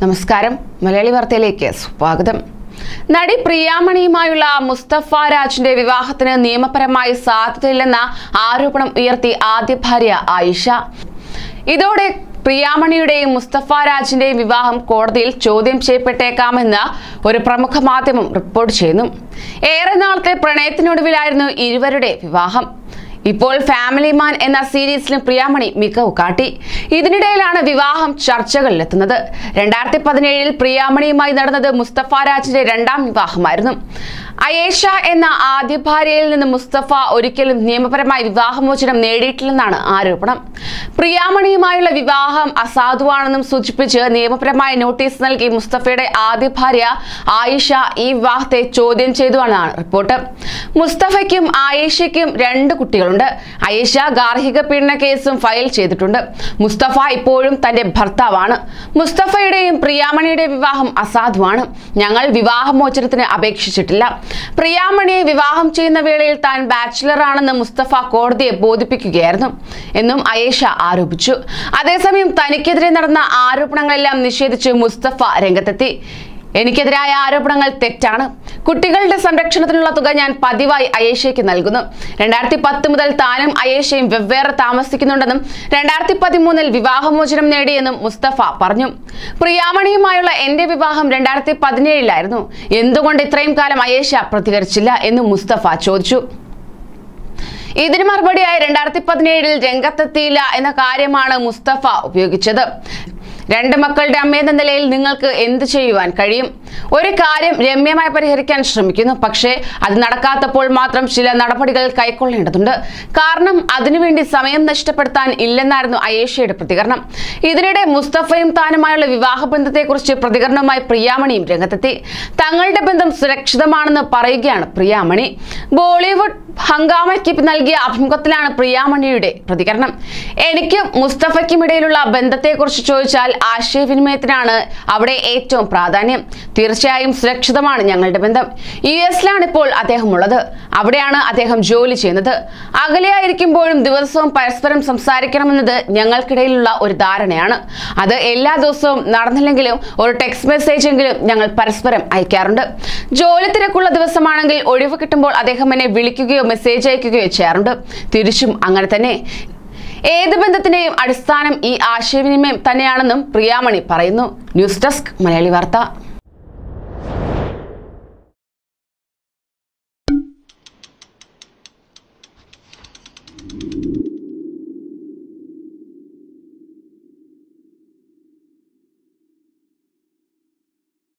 നമസ്കാരം മലയാളി വാർത്തയിലേക്ക് സ്വാഗതം. നടി പ്രിയാമണിയുമായുള്ള മുസ്തഫ രാജിന്റെ വിവാഹത്തിന് നിയമപരമായി സാധ്യതയില്ലെന്ന ആരോപണം ഉയർത്തി ആദ്യ ഭാര്യ ആയിഷ. ഇതോടെ പ്രിയാമണിയുടെയും മുസ്തഫ രാജിന്റെയും വിവാഹം കോടതിയിൽ ചോദ്യം ചെയ്യപ്പെട്ടേക്കാമെന്ന് ഒരു പ്രമുഖ മാധ്യമം റിപ്പോർട്ട് ചെയ്യുന്നു. ഏറെ നാളത്തെ പ്രണയത്തിനൊടുവിലായിരുന്നു ഇരുവരുടെ വിവാഹം. ഇപ്പോൾ ഫാമിലി മാൻ എന്ന സീരീസിലും പ്രിയാമണി മികവ് കാട്ടി. ഇതിനിടയിലാണ് വിവാഹം ചർച്ചകളിലെത്തുന്നത്. 2017 പ്രിയാമണിയുമായി നടന്നത് മുസ്തഫ രാജിന്റെ രണ്ടാം വിവാഹമായിരുന്നു. അയേഷ എന്ന ആദ്യ ഭാര്യയിൽ നിന്ന് മുസ്തഫ ഒരിക്കലും നിയമപരമായി വിവാഹമോചനം നേടിയിട്ടില്ലെന്നാണ് ആരോപണം. പ്രിയാമണിയുമായുള്ള വിവാഹം അസാധുവാണെന്നും സൂചിപ്പിച്ച് നിയമപരമായ നോട്ടീസ് നൽകി മുസ്തഫയുടെ ആദ്യ ഭാര്യ ആയിഷ ഈ വിവാഹത്തെ ചോദ്യം ചെയ്തുവെന്നാണ് റിപ്പോർട്ട്. മുസ്തഫയ്ക്കും ആയിഷയ്ക്കും 2 കുട്ടികളുണ്ട്. ആയിഷ ഗാർഹിക പീഡന കേസും ഫയൽ ചെയ്തിട്ടുണ്ട്. മുസ്തഫ ഇപ്പോഴും തന്റെ ഭർത്താവാണ്. മുസ്തഫയുടെയും പ്രിയാമണിയുടെയും വിവാഹം അസാധുവാണ്. ഞങ്ങൾ വിവാഹമോചനത്തിന് അപേക്ഷിച്ചിട്ടില്ല. പ്രിയാമണിയെ വിവാഹം ചെയ്യുന്ന വേളയിൽ താൻ ബാച്ചിലർ ആണെന്ന് മുസ്തഫ കോടതിയെ ബോധിപ്പിക്കുകയായിരുന്നു എന്നും അയേഷ ആരോപിച്ചു. അതേസമയം തനിക്കെതിരെ നടന്ന ആരോപണങ്ങളെല്ലാം നിഷേധിച്ച് മുസ്തഫ രംഗത്തെത്തി. എനിക്കെതിരായ ആരോപണങ്ങൾ തെറ്റാണ്. കുട്ടികളുടെ സംരക്ഷണത്തിനുള്ള തുക ഞാൻ പതിവായി അയേഷയ്ക്ക് നൽകുന്നു. 2010 മുതൽ താനും അയേഷയും വെവ്വേറെ താമസിക്കുന്നുണ്ടെന്നും 2013 വിവാഹമോചനം നേടിയെന്നും മുസ്തഫ പറഞ്ഞു. പ്രിയാമണിയുമായുള്ള എന്റെ വിവാഹം 2017 എന്തുകൊണ്ട് ഇത്രയും കാലം അയേഷ പ്രതികരിച്ചില്ല എന്നും മുസ്തഫ ചോദിച്ചു. ഇതിന് മറുപടിയായി 2017 രംഗത്തെത്തിയില്ല എന്ന കാര്യമാണ് മുസ്തഫ ഉപയോഗിച്ചത്. 2 മക്കളുടെ അമ്മയെന്ന നിലയിൽ നിങ്ങൾക്ക് എന്ത് ചെയ്യുവാൻ കഴിയും? ഒരു കാര്യം രമ്യമായി പരിഹരിക്കാൻ ശ്രമിക്കുന്നു. പക്ഷേ അത് നടക്കാത്തപ്പോൾ മാത്രം ചില നടപടികൾ കൈക്കൊള്ളേണ്ടതുണ്ട്. കാരണം അതിനുവേണ്ടി സമയം നഷ്ടപ്പെടുത്താൻ ഇല്ലെന്നായിരുന്നു അയേഷയുടെ പ്രതികരണം. ഇതിനിടെ മുസ്തഫയും താനുമായുള്ള വിവാഹബന്ധത്തെക്കുറിച്ച് പ്രതികരണവുമായി പ്രിയാമണിയും രംഗത്തെത്തി. തങ്ങളുടെ ബന്ധം സുരക്ഷിതമാണെന്ന് പറയുകയാണ് പ്രിയാമണി. ബോളിവുഡ് ഹംഗാമയ്ക്ക് നൽകിയ അഭിമുഖത്തിലാണ് പ്രിയാമണിയുടെ പ്രതികരണം. എനിക്കും മുസ്തഫയ്ക്കും ഇടയിലുള്ള ബന്ധത്തെക്കുറിച്ച് ചോദിച്ചാൽ ആശയവിനിമയത്തിനാണ് അവിടെ ഏറ്റവും പ്രാധാന്യം. തീർച്ചയായും സുരക്ഷിതമാണ് ഞങ്ങളുടെ ബന്ധം. US-ലാണ് ഇപ്പോൾ അദ്ദേഹം ഉള്ളത്. അവിടെയാണ് അദ്ദേഹം ജോലി ചെയ്യുന്നത്. അകലെയായിരിക്കുമ്പോഴും ദിവസവും പരസ്പരം സംസാരിക്കണമെന്നത് ഞങ്ങൾക്കിടയിലുള്ള ഒരു ധാരണയാണ്. അത് എല്ലാ ദിവസവും നടന്നില്ലെങ്കിലും ഒരു ടെക്സ്റ്റ് മെസ്സേജ് എങ്കിലും ഞങ്ങൾ പരസ്പരം അയക്കാറുണ്ട്. ജോലി തിരക്കുള്ള ദിവസമാണെങ്കിൽ ഒഴിവ് കിട്ടുമ്പോൾ അദ്ദേഹം എന്നെ വിളിക്കുകയോ മെസ്സേജ് അയക്കുകയോ ചെയ്യാറുണ്ട്. തിരിച്ചും അങ്ങനെ തന്നെ. ഏത് ബന്ധത്തിന്റെയും അടിസ്ഥാനം ഈ ആശയവിനിമയം തന്നെയാണെന്നും പ്രിയാമണി പറയുന്നു. ന്യൂസ് ഡെസ്ക് മലയാളി വാർത്ത.